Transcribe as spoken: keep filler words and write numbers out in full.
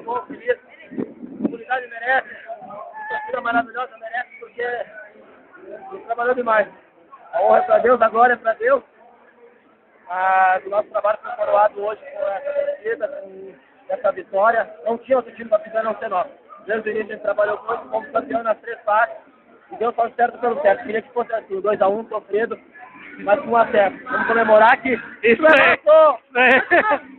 bom, feliz. A comunidade merece. A torcida maravilhosa merece, porque ele trabalhou demais. A honra é para Deus, a glória é para Deus. Ah, o nosso trabalho foi coroado hoje com essa torcida, com essa vitória. Não tinha outro time para ficar não ser nosso. Desde o início a gente trabalhou muito, fomos campeão nas três partes. E deu só o certo pelo certo. Queria que fosse assim, dois a um, sofrido, mas com um a zero. Vamos comemorar que Isso aí!